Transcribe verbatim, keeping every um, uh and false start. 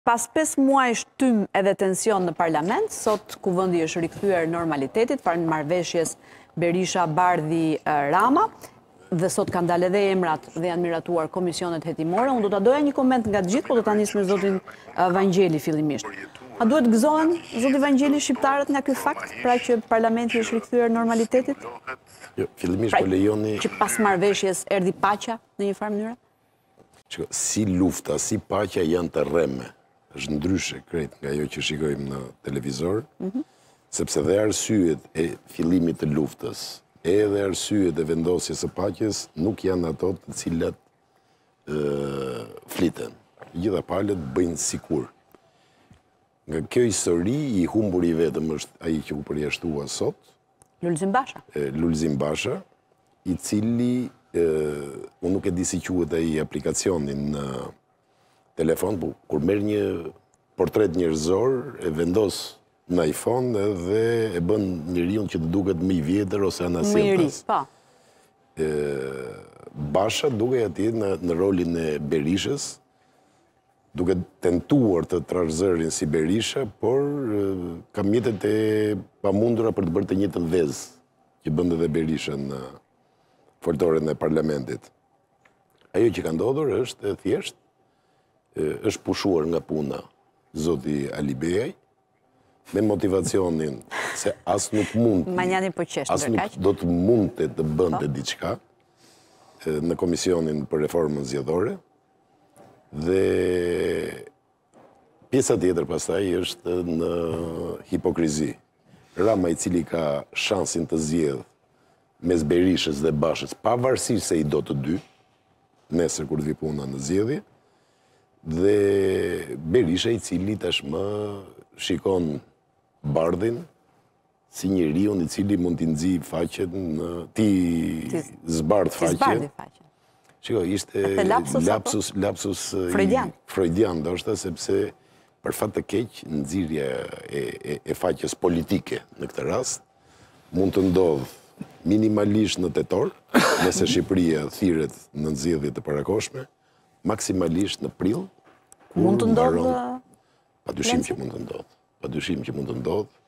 Pas pesë muaj shtym edhe tension në parlament, sot kuvendi është rikthyer normalitetit, farë marrëveshjes Berisha-Bardhi-Rama, dhe sot kanë dalë edhe emrat dhe janë miratuar komisionet hetimore. Unë do ta doja një koment nga të gjithë, po do ta nis me zotin Vangjeli fillimisht. A duhet gëzohen, zoti Vangjeli, shqiptarët nga ky fakt, pra që parlamenti është rikthyer normalitetit? Jo, fillimisht po lejoni që pas marrëveshjes erdhi paqja në një farë mënyrë? Si lufta, si paqja janë të rreme. Është ndryshe krejt nga ajo që shikojmë në televizor, sepse dhe arsyet e fillimit të luftës, edhe arsyet e vendosjes së paqes nuk janë ato të cilat fliten. Gjitha palët bëjnë sikur. Nga kjo histori, i humbur i vetëm është ai që u përjashtua sot, Lulzim Basha. Lulzim Basha, i cili, unë nuk e di si quhet ai aplikacionin në telefon, po kur merr një portret njerëzor, e vendos në iPhone edhe e bën njeriu që të duket më i vjetër ose anasjelltas. Më i ri, po. Basha duke atje në, në rolin e Berishës, duke tentuar të trashëzërin si Berisha, por ka mjetet e pamundura për të bërë të njëjtën vezë që bën edhe Berisha në foltoren e parlamentit. Ajo që ka ndodhur është thjesht është pushuar nga puna zoti Ali Beaj, me motivacionin se as nuk mund as nuk do të mund të të bënte diçka në Komisionin për Reformën Zgjedhore, dhe pjesa tjetër pastaj është në hipokrizi. Rama, i cili ka shansin të zgjedh mes Berishës dhe Bashës, pavarësisht se i do të dy, nesër kur të vi puna në zgjedhje, dhe Berisha, i cili tashmë shikon Bardhin si njeriu i cili mund t'i nxjë faqen në ti zbardh faqen. Shiko, ishte lapsus lapsus freudian ndoshta, sepse për fat të keq nxirrja e e faqes politike në këtë rast mund të ndodh minimalisht në tetor, nëse Shqipëria thirret në zgjedhjet e parakohshme, maksimalisht në prill, mund të ndodhë. Padyshim që mund të ndodhë. Padyshim që mund të ndodhë.